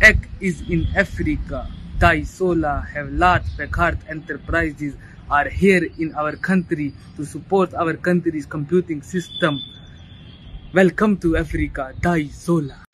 tech is in Africa. Thai Solar have large Packard enterprises are here in our country to support our country's computing system. Welcome to Africa, Thai Solar.